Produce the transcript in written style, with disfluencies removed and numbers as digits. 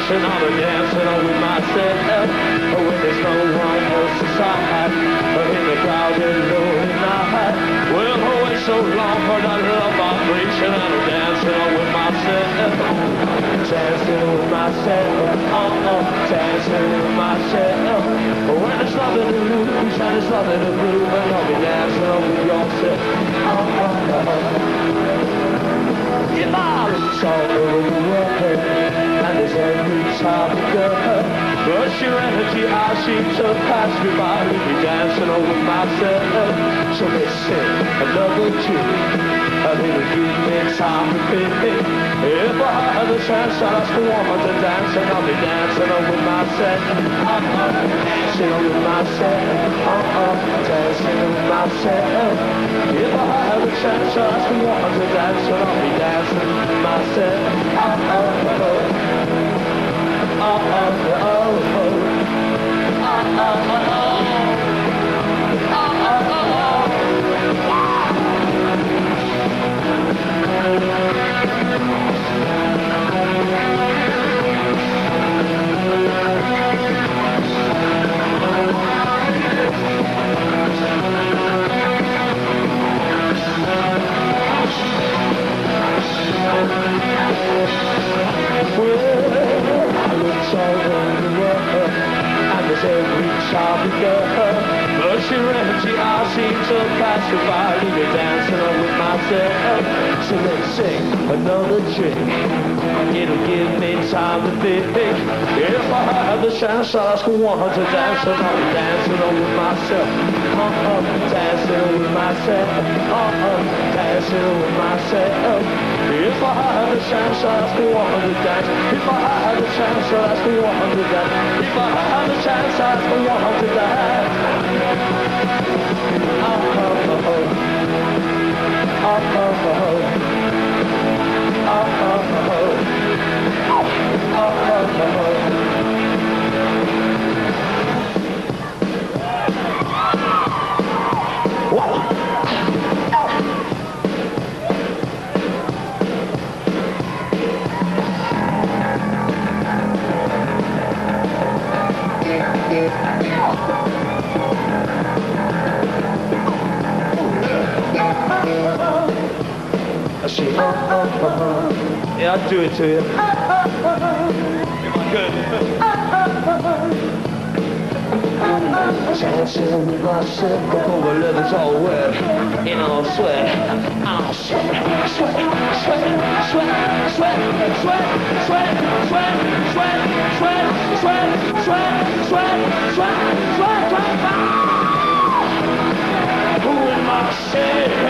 dancing, I'll be dancing with myself. When there's no one else inside, in the crowded lonely night. Well, oh, it's so long for that love vibration, and I'm dancing with myself. Dancing with myself, dancing with myself. When there's nothing to lose and there's nothing to prove, and I'll be dancing with yourself. If I reach all over the world, and there's every time to go, but your energy I seem to pass me by. Leave me dancing with myself. So let's sing another tune, and it'll give me time to think. If I had the chance, I'd ask a woman to dance, and I'll be dancing with myself. Dancing with myself. Dancing with myself. If I had the chance, I'd ask a woman to dance, and I'll be dancing with myself. But your energy I seem to pass me by. Leave you dancing with myself. So let's sing another trick. It'll give me time to think. If I had the chance, I'd ask a woman to dance, and I'll be dancing with myself. Dancing with myself. Dancing with myself. If I had a chance, I'd ask a woman to dance. If I had a chance, I'd ask a woman to dance. If I had a chance, I'd ask a woman to dance. Yeah, I'll do it to you. Good. Dancing with myself before my leather's all wet, and I'll sweat, I'll sweat, sweat, sweat, sweat, sweat, sweat, sweat, sweat, sweat, sweat, sweat, sweat, sweat, sweat, sweat, sweat, who am I saying?